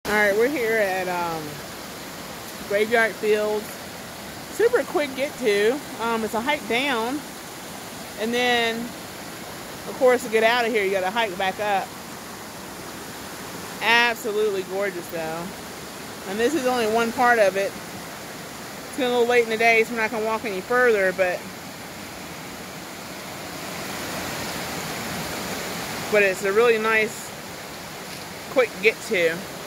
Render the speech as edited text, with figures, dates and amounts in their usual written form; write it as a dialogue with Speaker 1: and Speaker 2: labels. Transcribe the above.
Speaker 1: Alright, we're here at Graveyard Fields. Super quick get to. It's a hike down. And then, of course, to get out of here, you gotta hike back up. Absolutely gorgeous, though. And this is only one part of it. It's getting a little late in the day, so we're not gonna walk any further, but it's a really nice, quick get to.